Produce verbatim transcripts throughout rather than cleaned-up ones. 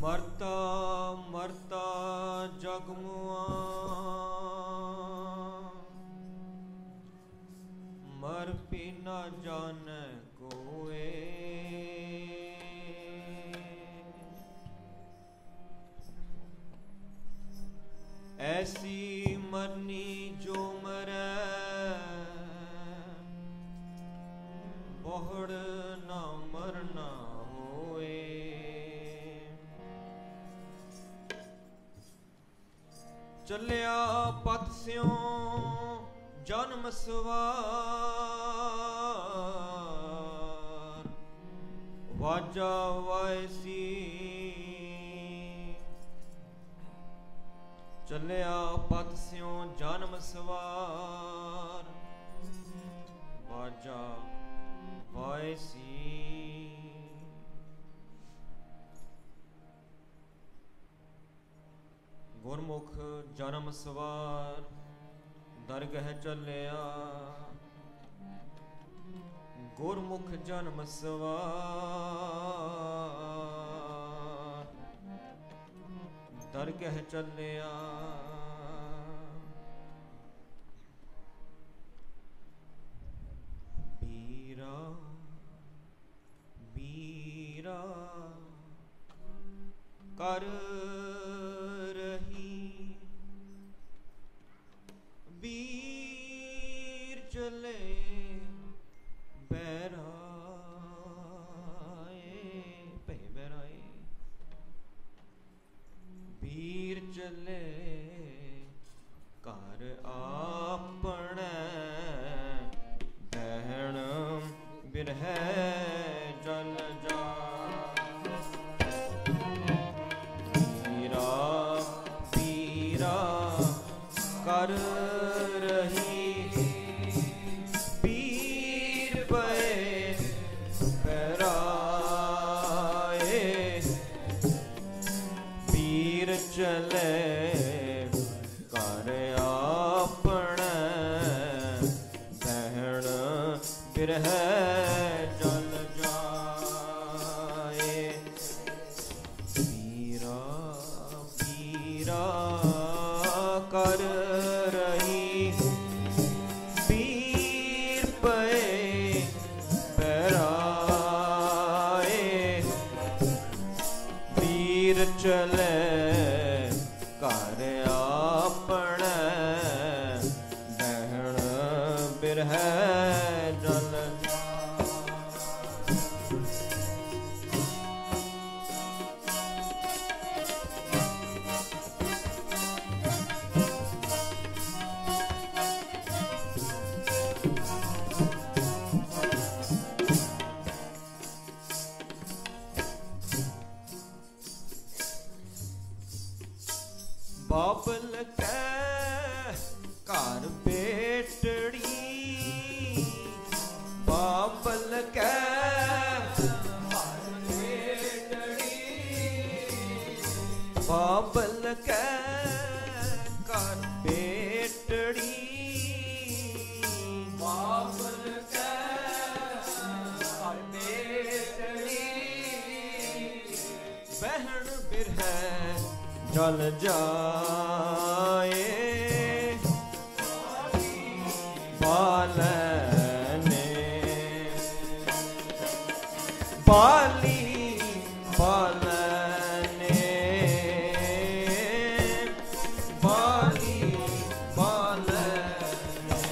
मरता मरता जगमुआ मर भी न जाने कोए। ऐसी मरनी जो मरे बहुड़ ना मरना होए। चलिया पथ स्यों जन्म सवार वाजा वायसी। चलिया पथ स्यों जन्म सवार वाजा वायसी। गुरमुख जन्म सवार दरगह चलिया। गुरमुख जन्म सवार दरगह चलिया। बीरा बीरा कर रही बीर चले बैराए पे बैराए। बीर चले कर आपने बहन बिरह जल जा। बीरा बीरा कर रही बीर बे बैराए। बीर चले कर आपने बहन बिरह जल जाए। बीरा बीरा कर रही बीर पे बैराए। बीर चले कर आपने बहन बिरह जल। बाबल के घर बेटड़ी बाबल के घर बेटड़ी बाबल के घर बेटड़ी बाबल के घर बेटड़ी बहन बिरह जल जाए। बालने बाली बालने बाली बालने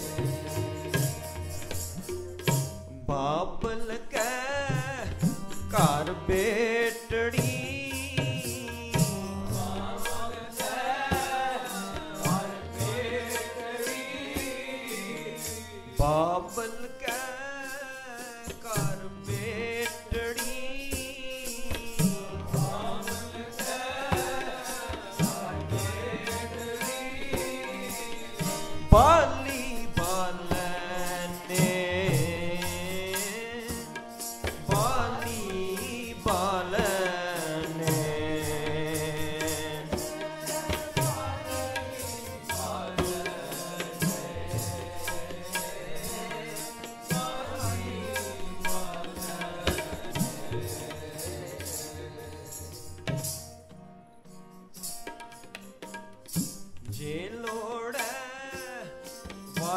बाबल के घर बेटड़ी बाबल के घर बेटड़ी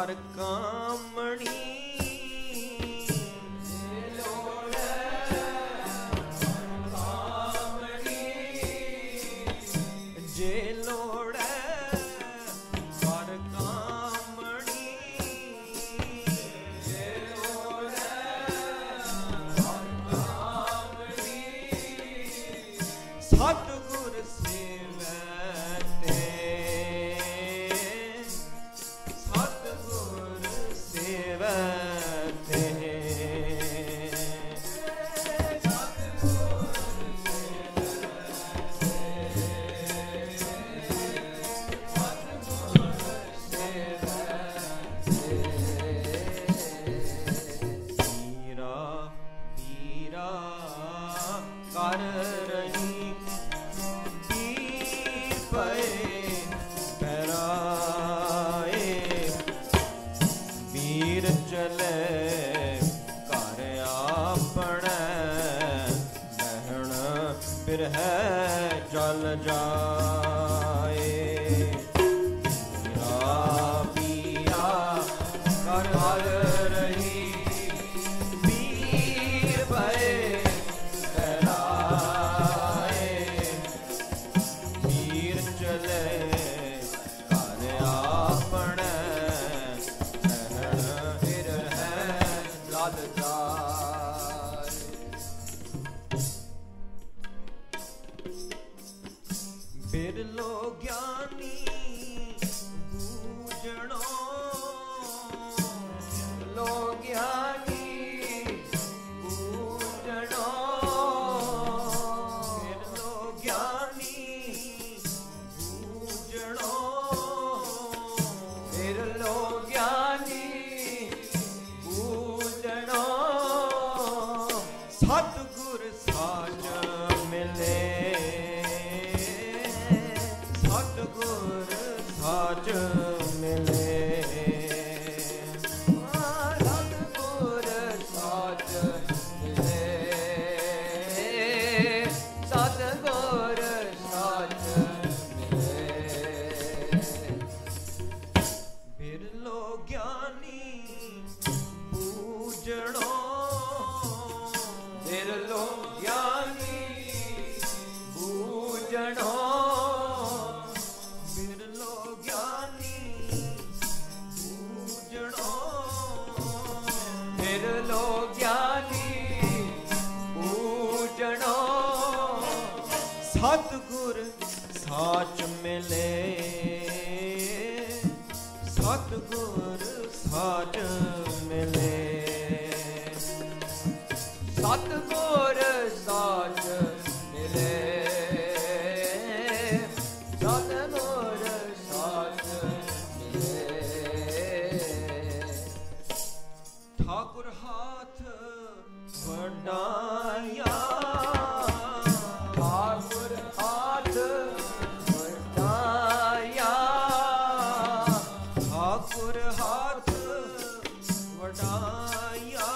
कार कामणी सतगुर सेवते सतगुर सेवते पीरा पीरा कर है जल जाए पीरा पिया कर रही पीर भय कराए पीर चले कर आपने फिर है लद जाए बिरलो ज्ञानी बूझणो लो ज्ञानी बूझणो बिरलो ज्ञानी बूझणो बिरलो ज्ञानी बूझणो सतगुर साज मिले सतगुर साज मिले सतगुर साज मिले सतगुर साज मिले बिरलो ज्ञानी बूझणो बिरलो ज्ञानी बूझणो बिरलो ज्ञानी बूझणो सतगुर साच मिले सतगुर साच मिले सतगुर साच मिले सतगुर साच मिले ठाकुर हाथ वडाया ठाकुर हाथ वडाया ठाकुर हाथ वडाया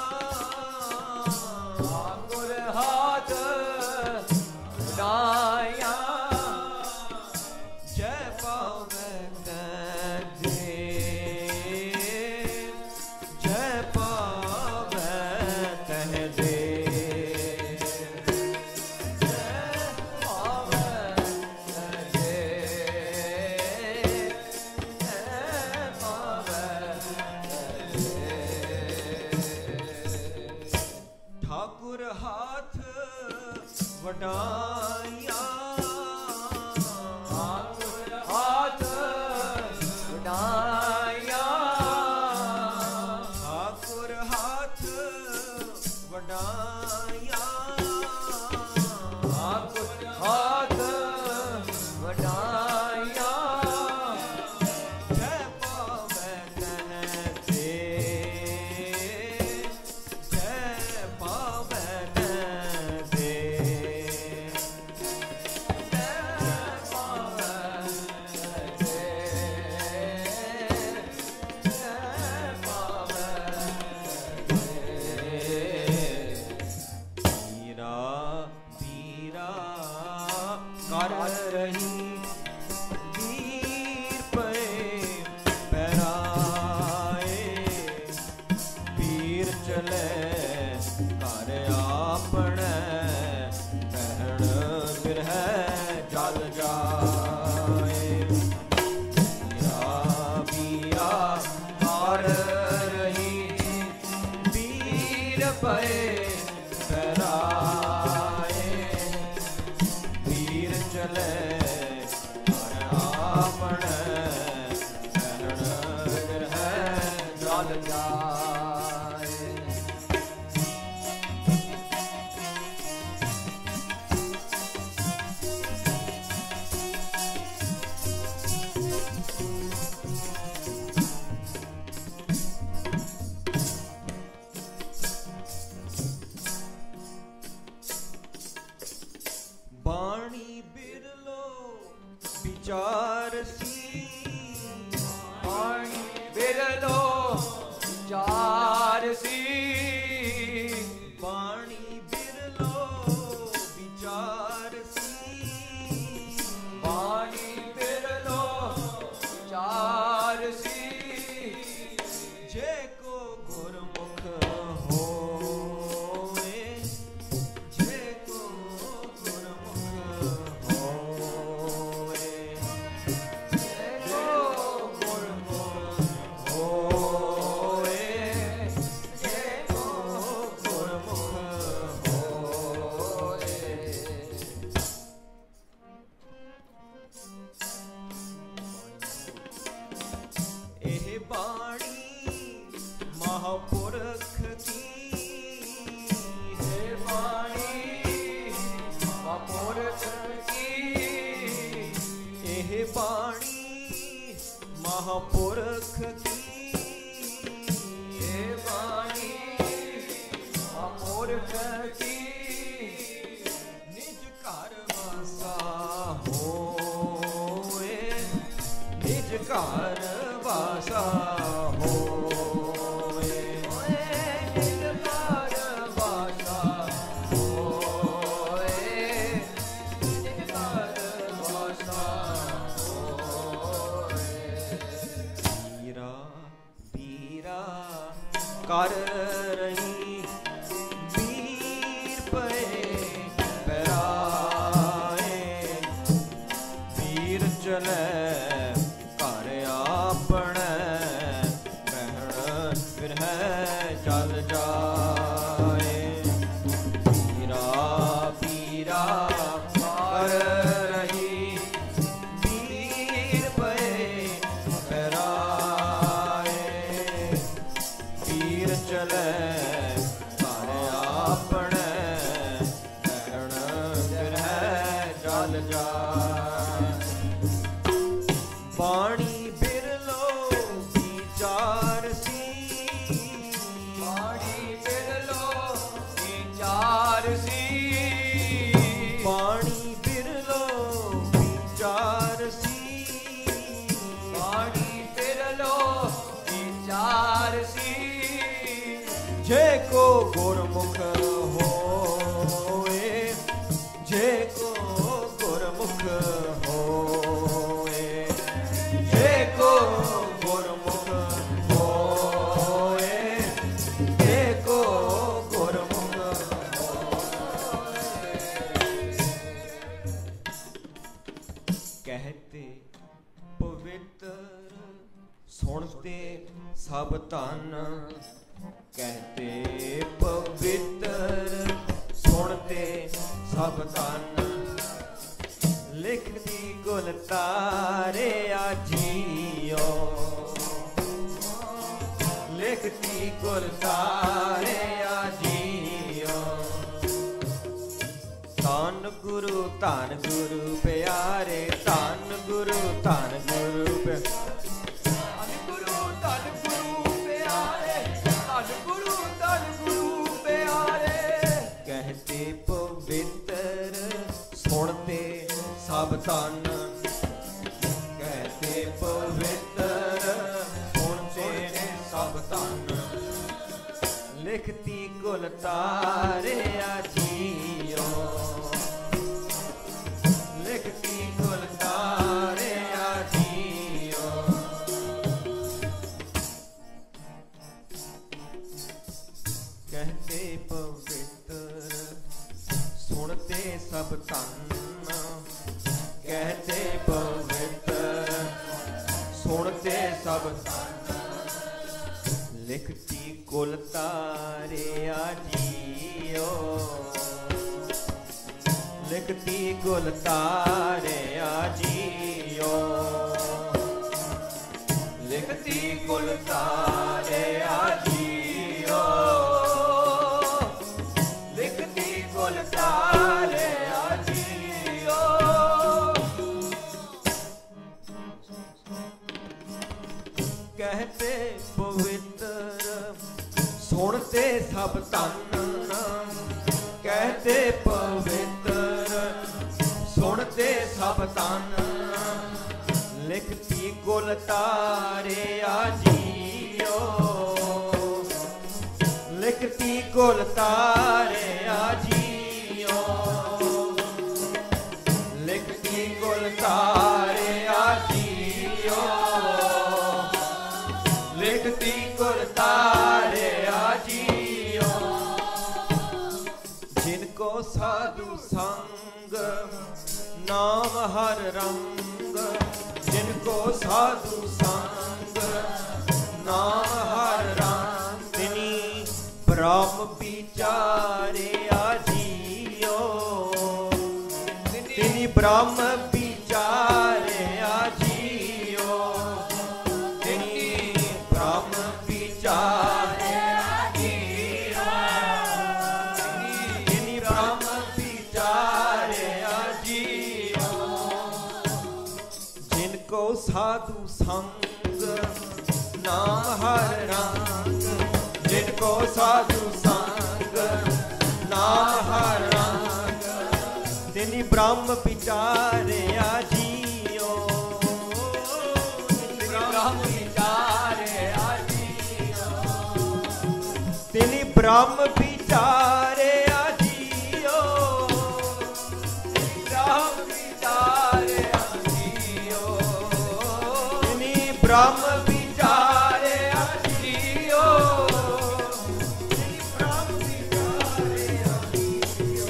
ठाकुर हाथ वडाया जय पावे दे जय पावे कह दे जय पावे कह दे जय पावे कह दे ठाकुर हाथ वडाया ठाकुर हाथ वडाया ठाकुर हाथ वडाया ठाकुर हाथ वडाया जय पावे कह दे जय पावे कह दे कर रही वीर पे पैराए विचारसी बाणी बिरलो विचारसी बाणी बिरलो विचारसी बाणी बिरलो विचारसी जे को गुरमुख होए जे को गुरमुख होए जे को गुरमुख होए जे को गुरमुख होए एह बाणी महापुरख की हे बाणी महापुरख की एह बाणी महापुरख की हे बाणी महापुरख की निज घर वासा होए निज घर वासा होए निज घर वासा होए निज घर वासा होए पीरा पीरा कर रही वीर पे पराए वीर चले घर अपने बहन फिर है चल जाए पीरा पीरा कर रही वीर पे पराए वीर चले घर अपने बहन फिर है चल जाए बाणी बिरलो विचारसी बाणी बिरलो विचारसी बाणी बिरलो विचारसी बाणी बिरलो विचारसी जे को गुरमुख होए जे को गुरमुख होए जे को गुरमुख होए जे को गुरमुख कहते पवित्र सुनते सब धन कहते पवित्र सुनते सब धन लिखती गुल तारे आजियो लिखती गुल तारे आजियो धन गुरु धन गुरु प्यारे धन गुरु धन गुरु प्यारे धन गुरु धन गुरु प्यारे धन गुरु धन गुरु प्यारे कहते पवित्र सुनते सब धन कहते पवित्र सुनते सब धन लिखती गुल तारे आजियो लिखती गुल तारे आजियो कहते पवित्र सुनते सब धन कहते पवित्र सुनते सब लिखती कुल तारे आजियो लिखती कुल तारे आजियो लिखती कुल तारे आजियो लिखती कुल तारे आजियो कहते पवित्र सुनते सब धन कहते पवित्र सुनते सब धन लिखती गुल तारे आजियो, लिखती गुल तारे आजियो, लिखती गुल तारे आजियो, लिखती गुल तारे आजियो। जिनको साधु संग नाम हर रंग, जिनको साधु संग नाम हर रंग, तिनी ब्रह्म विचारे आजियो, तिनी ब्रह्म विचारे आजियो, तिनी ब्रह्म विचारे आजियो, तिनी ब्रह्म विचारे आजियो। जिनको साधु संग नाम हर रंग, जिनको साधु संग नाम हर रंग, तिनी ब्रह्म विचारे आजियो, तिनी ब्रह्म विचारे आजियो, तिनी ब्रह्म विचारे आजियो, तिनी ब्रह्म विचारे आजियो, तिनी ब्रह्म विचारे आजियो, तिनी ब्रह्म विचारे आजियो।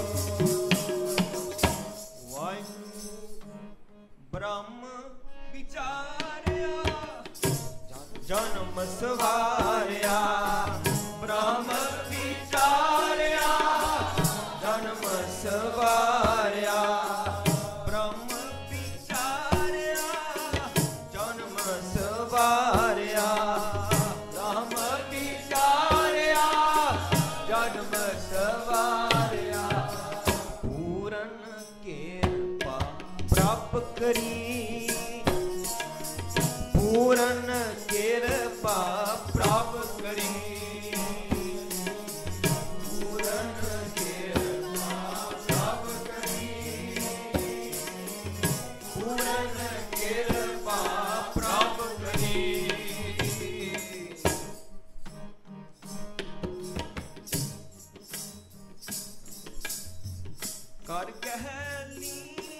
ब्रह्म विचारया जन्म सवारया, ब्रह्म विचारया जन्म सवारया, ब्रह्म विचारया जन्म सवारया, ब्रह्म विचारया जन्म सवारया। पूरन कृपा प्राप्त करी, पूरन कृपा प्राप्त करी, पूरन कृपा प्राप्त करी, पूरन कृपा प्राप्त करी। कर कहली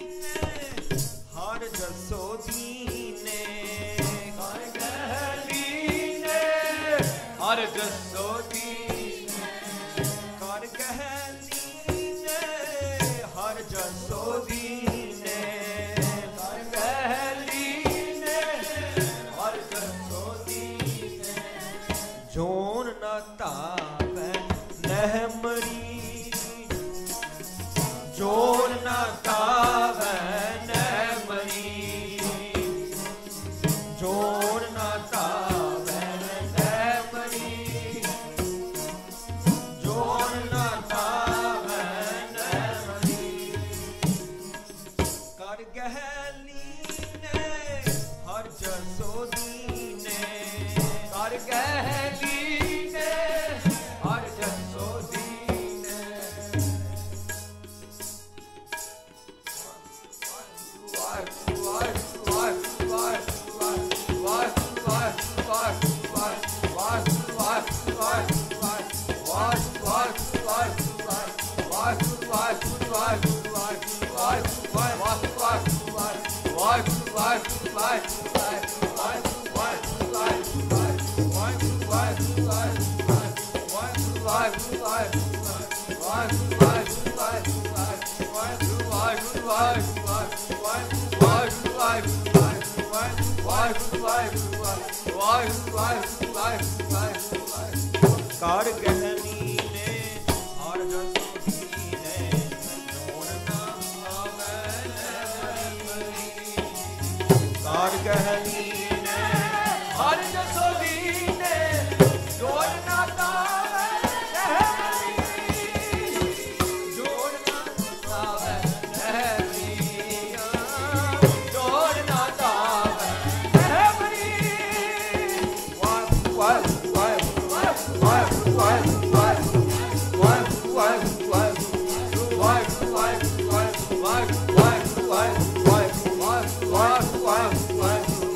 हर जसो दीने, कर कहलीने हर जसो दीने, कर कहलीने हर जसो दीने, कर कहलीने हर जसो दीने। जोन न तावे नह मरी, जोन न तावे नह मरी, जोन न तावे नह मरी, जोन न तावे नह मरी। कर गहलीने हर जसो दीने, कर गहलीने हर जसो दीने। कार गहनी ने हर जसो दीने, जोन ना आवे नह मरी। कार गहनी ने हर जसो दीने, जोन ना आवे नह मरी, जोन ना आवे नह मरी, जोन ना आवे नह मरी। वाह वाह वाह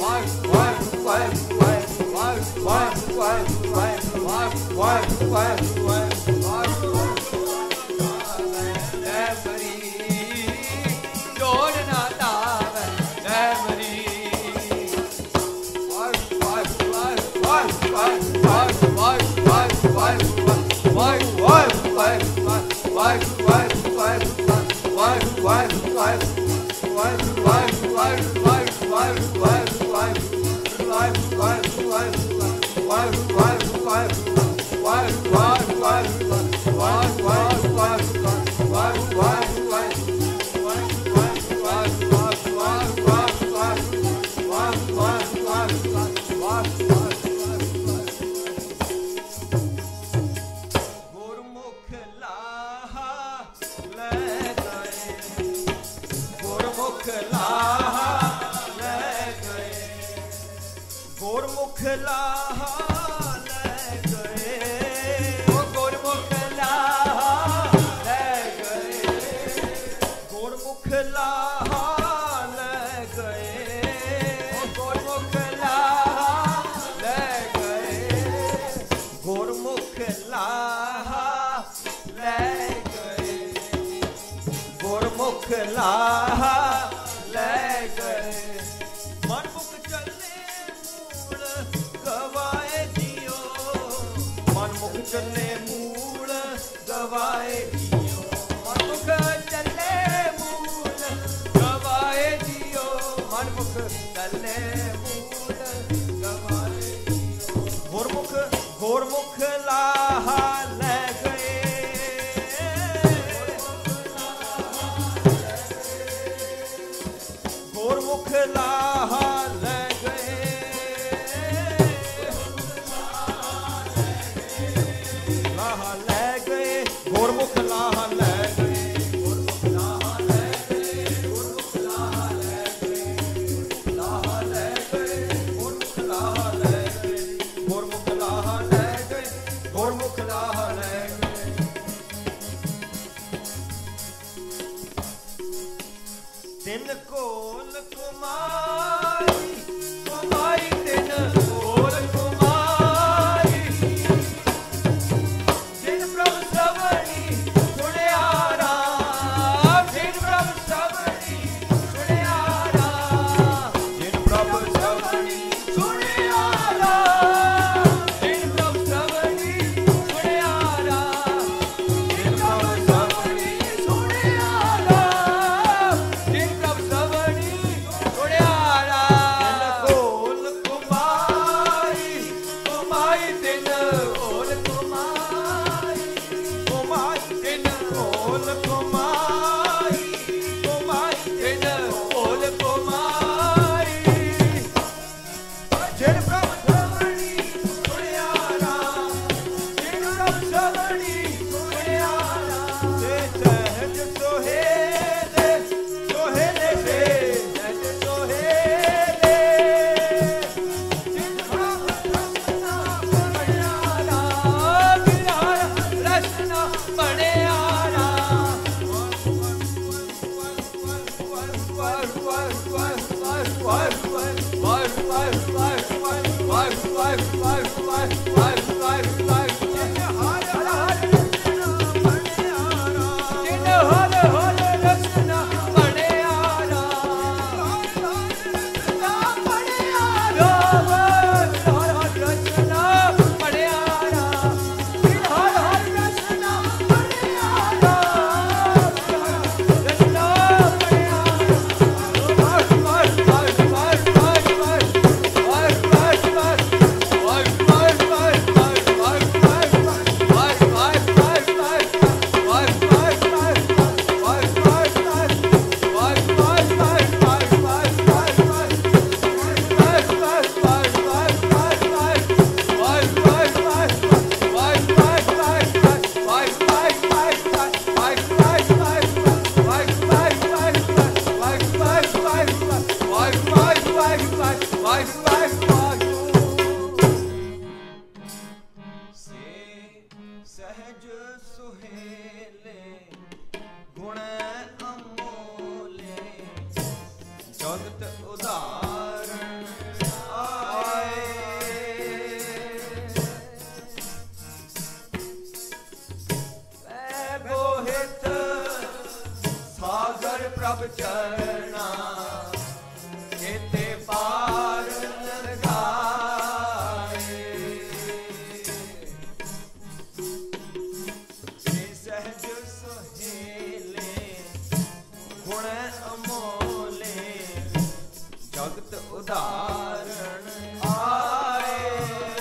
भगत उदाहरण आए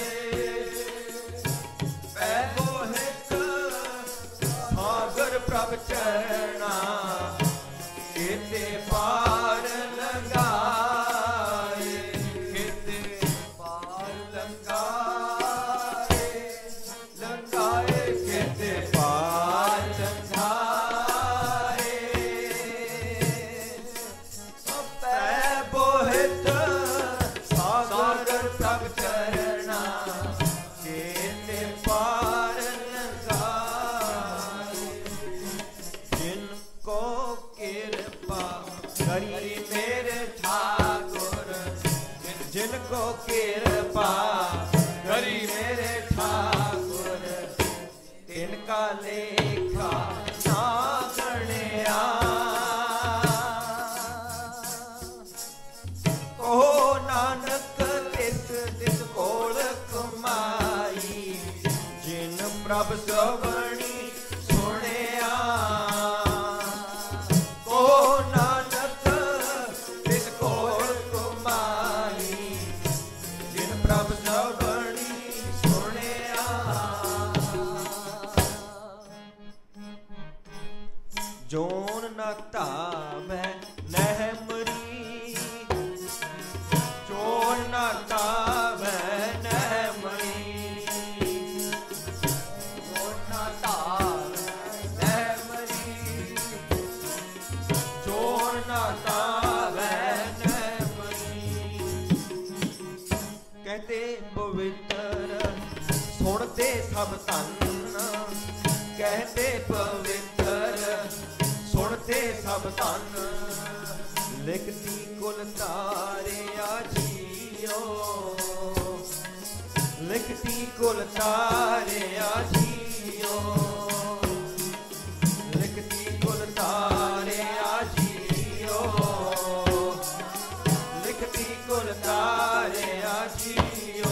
पैगो हित सागर प्रभ चरना केते पार लगाए केते पार लगाए लगाए केते पार लगाए पै बोहित सागर प्रभ चरना केते पार लगाए जिनको कृपा करी मेरे ठाकुर जिनको कृपा करी मेरे ठाकुर इनका लेखा ना गणिया ओ नानक तिस तिस कोल कमाई जिन प्रभ सवणी सुनिया ओ नानक तिस कोल कमाई जिन प्रभ सवणी सुनिया जोन न तावै नह मरी जोन न तावै नह मरी जोन न तावै नह मरी जोन न तावै नह मरी कहते पवित्र सुनते सब धन कहते पवित्र सुनते सब धन लिखती कुल तारिया जियो लिखती कुल तारिया जियो लिखती कुल तारिया जियो लिखती कुल तारिया जियो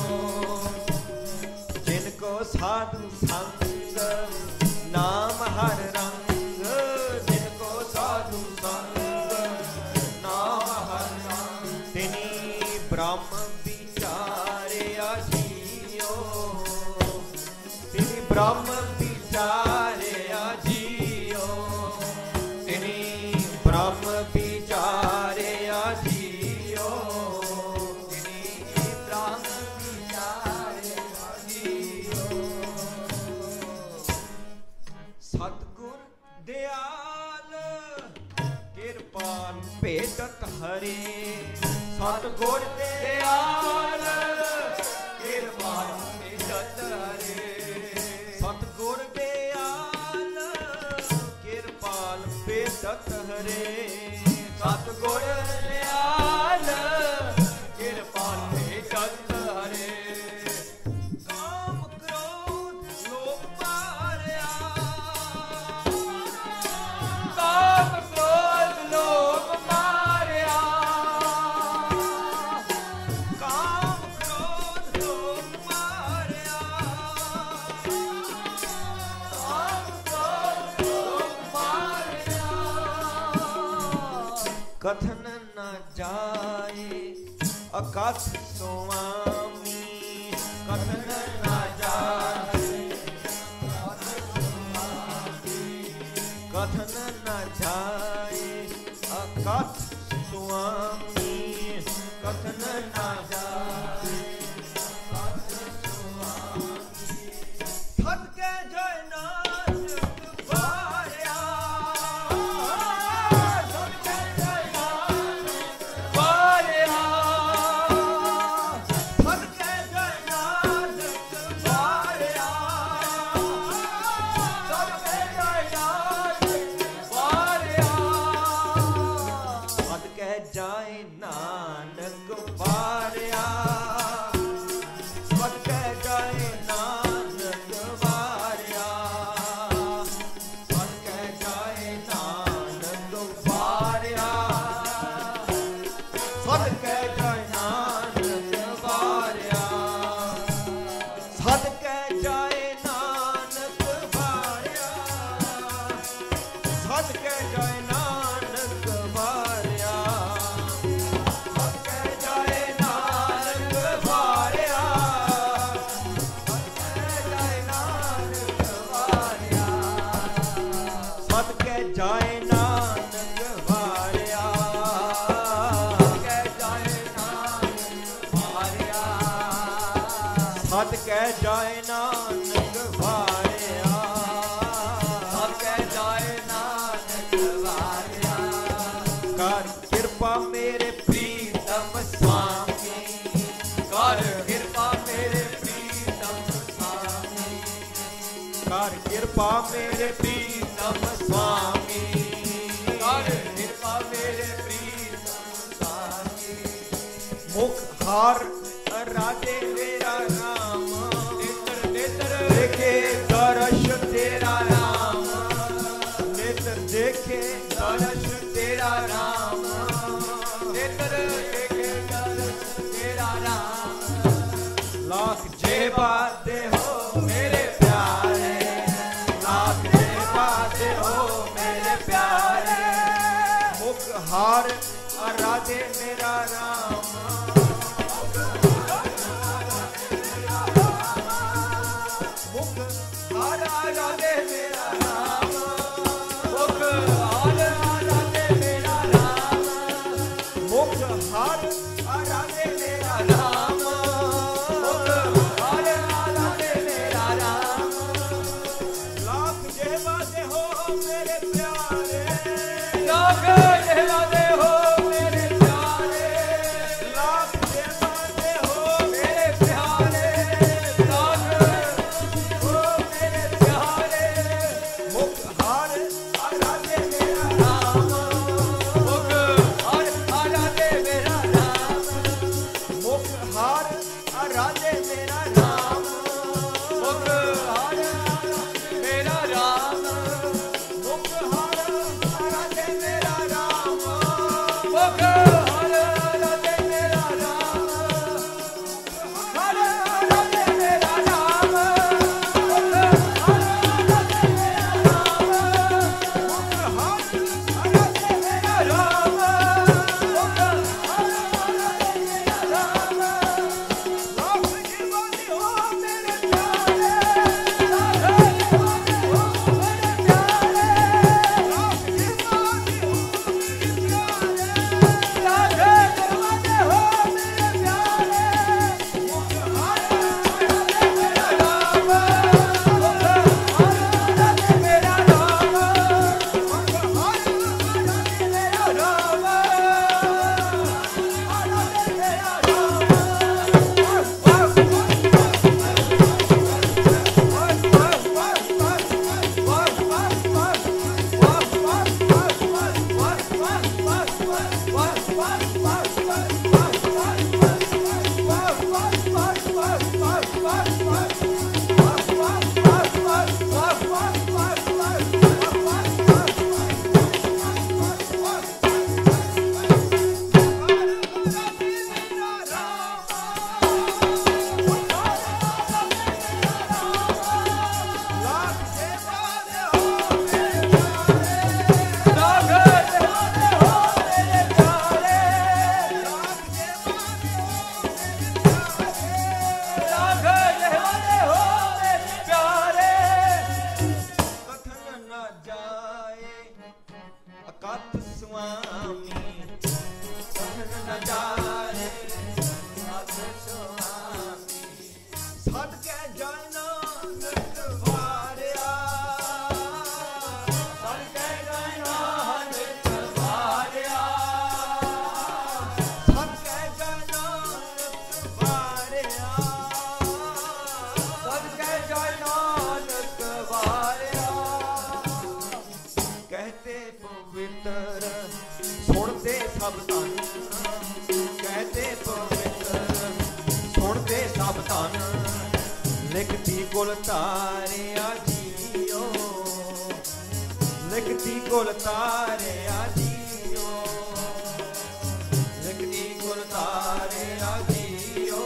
जिनको साधु संग नाम हर रंग जिनको साधु संग नाम हर रंग तिनी ब्रह्म विचारिया जियो तिनी ब्रह्म विचारिया जियो तिनी ब्रह्म विचारिया जियो तिनी ब्रह्म विचारिया जियो सतगुर दयाल किरपाल भेटत हरे सतगुर दयाल किरपाल भेटत हरे सतगुर दयाल किरपाल भेटत हरे सतगुर दयाल किरपाल भेटत हरे काम क्रोध लोभ मारया काम क्रोध लोभ मारया काम क्रोध लोभ मारया काम क्रोध लोभ मारया कथन न जाए अकथ स्वामी कथन न जाए कथन न जाए अकथ स्वामी कथन न जाए थक के जय नानक वारिया थक के जय नानक वारिया थक के जय नानक वारिया थक के जय नानक वारिया थक के जाए नानक वारिया थक के जाए नानक वारिया थक के जाए नानक वारिया थक के जाए नानक वारिया थक के जाए नानक वारिया थक के जाए नानक वारिया थक के सत कह जाए नानक वारिया, सत कह जाए नानक वारिया। कर कृपा मेरे प्रीतम स्वामी, कर कृपा मेरे प्रीतम स्वामी, कर कृपा मेरे प्रीतम स्वामी, कर कृपा मेरे प्रीतम स्वामी। मुख हार राधे मेरा राम, नेत्र नेत्र देखे दर्श तेरा राम, नेत्र देखे दर्श तेरा राम, नेत्र देखे दर्श तेरा राम। लाख जेबा दे हो मेरे प्यारे, लाख जेबा दे हो मेरे प्यारे। मुख हार राधे मेरा राम, मुख हार राधे मेरा राम, मुख हार राधे मेरा राम, मुख हार राधे मेरा राम, मुख हार राधे मेरा राम। लाख जेबा दे हो मेरे प्यारे, लाख जेबा दे हो मेरे प्यारे, लाख जेबा दे हो मेरे प्यारे, लाख हो मेरे प्यारे। मुख हार राधे मेरा राम, मुख हार राधे मेरा राम, मुख हार राधे मेरा राम, मुख हार मेरा राम, मुख हार राधे मेरा राम, मुख हार राधे मेरा राम, हार राधे मेरा राम, मुख हार राधे मेरा राम, मुख हार राधे मेरा राम, मुख हार राधे मेरा राम। लाख जेबा दे हो मेरे प्यारे, लाख जेबा दे हो मेरे प्यारे, लाख जेबा दे हो मेरे प्यारे, लाख जेबा दे हो मेरे प्यारे। मुख हार राधे मेरा राम, मुख हार राधे मेरा राम, मुख हार राधे मेरा राम, राधे मेरा लाख जेबा दे हो मेरे लाख जेबा दे हो मेरे प्यारे, लाख जेबा दे हो मेरे लाख जेबा दे हो मेरे प्यारे। कथन न जाए अकथ स्वामी, कथन न जाए अकथ स्वामी, सद कह जाए नानक वारिया, सत कह जाए नानक वारिया, सद कह जाए नानक वारिया, सत कह जाए नानक वारिया। कहते पवित्र सुनते सब धन, कहते पवित्र सुनते सब धन, लिखती कुल तारिया जियो, लिखती कुल तारिया जियो, लिखती कुल तारिया जियो,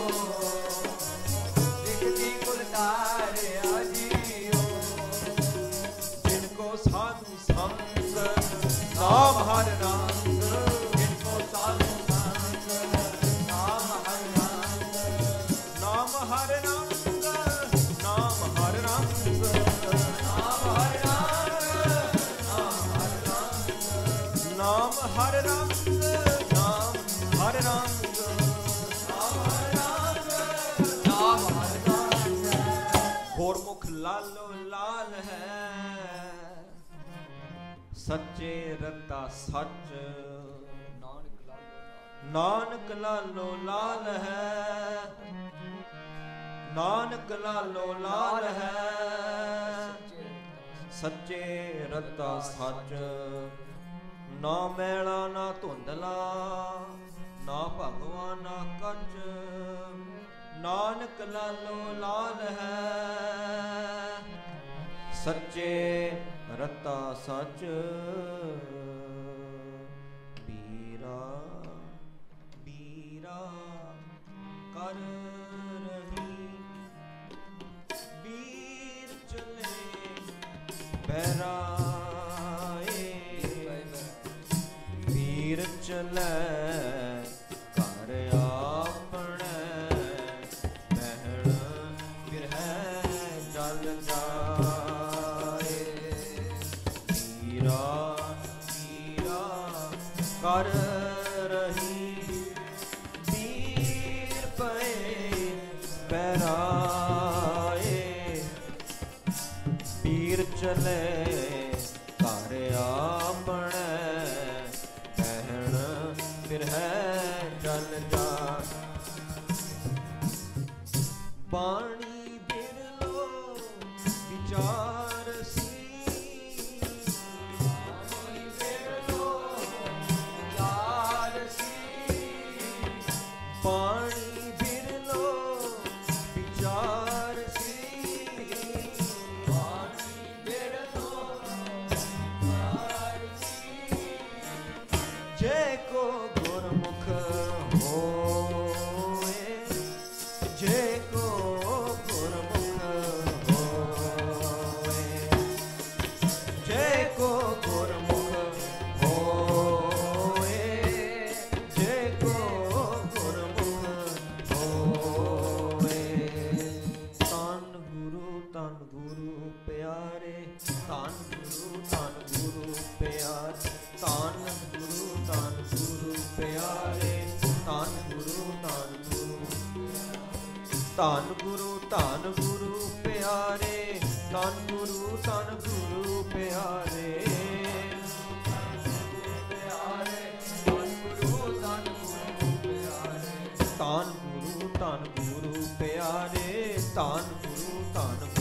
लिखती कुल तारिया जियो। जिनको साधु संग नाम हर रंग, जिनको साधु संग नाम हर रंग, नाम हर रंग, नाम हर रंग, नाम हर रंग, नाम हर रंग, नाम हर रंग, नाम हर रंग, नाम हर लालो लाल है सच्चे रता सच नानक लालो नानक लालो लाल है नानक लालो लाल है सच्चे रता सच ना मैला ना धुंधला ना भगवान ना कच नानक लालो लाल है सच्चे रता सच बीरा बीरा कर रही बीर चले बहराए वीर चले घर अपने बहन बिरह जल जाए वीरा वीरा कर रही वीर पे बहराए वीर चले घर अपने बहन बिरह जल जा पानी बिरलो विचार सी पानी बिरलो विचार सी पानी बिरलो विचार सी पानी बिरलो विचार सी जय को गुरमुख होए जय को गुरमुख होए जय को गुरमुख होए जय को गुरमुख होए तन गुरु तन गुरु प्यारे तन गुरु तन गुरु प्यारे तन गुरु तन गुरु प्यारे तन गुरु तन गुरु तन गुरु तन गुरु प्यारे तन गुरु तन गुरु प्यारे तन गुरु तन गुरु प्यारे तन गुरु तन